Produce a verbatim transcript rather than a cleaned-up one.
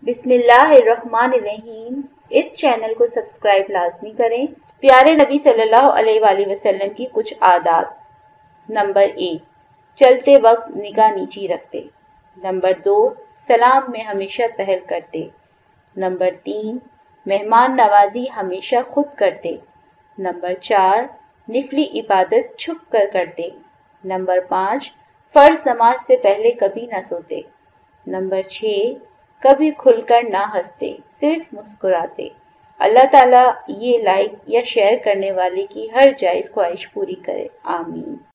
बिस्मिल्लाहिर्रहमानिर्रहीम। इस चैनल को सब्सक्राइब लाजमी करें। प्यारे नबी सल्लल्लाहु अलैहि वसल्लम की कुछ आदात। नंबर एक, चलते वक्त निगाह नीची रखते। नंबर दो, सलाम में हमेशा पहल करते। नंबर तीन, मेहमान नवाजी हमेशा खुद करते। नंबर चार, निफली इबादत छुप कर करते। नंबर पाँच, फर्ज नमाज से पहले कभी न सोते। नंबर छः, कभी खुलकर ना हंसते, सिर्फ मुस्कुराते। अल्लाह ताला ये लाइक या शेयर करने वाले की हर जायज़ ख्वाहिश पूरी करे। आमीन।